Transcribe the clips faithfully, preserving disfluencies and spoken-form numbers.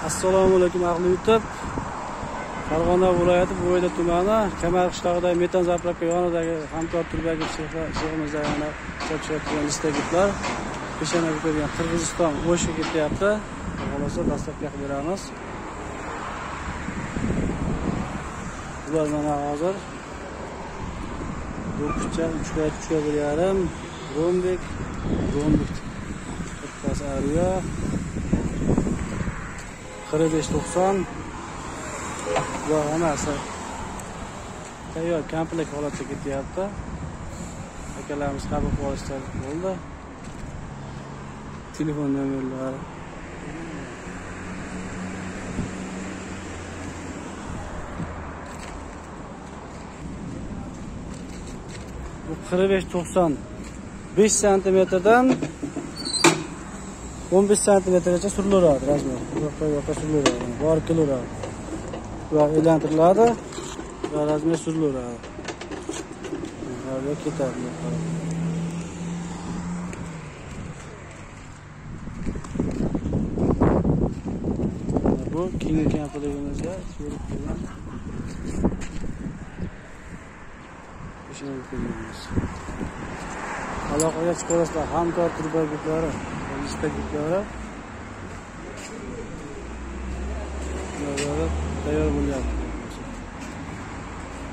Assalomu alaykum ahli YouTube. Farg'ona viloyati Bo'yda tumani Kamar qishlog'idagi metan zapravka yonidagi hamkor turbagi shehrimizda yana sochayotgan listagitlar. Peshana ko'rgan Qirg'iziston o'shga ketyapti. Xolosa dastlabki qilib beramiz. Ular mana hozir do'ppicha uchga uchga bir yarim rombik rombik bittasi ariya qirq besh to'qson va hammasi tayyor komplekt holatga ketyapti. Akalarimiz qabul qilib olishdi bo'ldi. Telefon nomerlari bu qirq besh to'qson besh santimetrdan o'n besh santimetrgacha surilaveradi razmer. Bu yoqqa yoqqa surilaveradi. Bor kelaveradi. Va aylantiriladi va razmer surilaveradi. Va ketadi. Bu keyingi komplektimizga kelib turgan ishini ko'ramiz. Aloqaga chiqarasizlar hamkor turbagitlari, listagitlari tayyor bo'lyapti.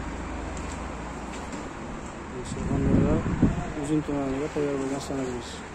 Surxondaryo uzun tumaniga tayyor bo'lgan sanalamiz.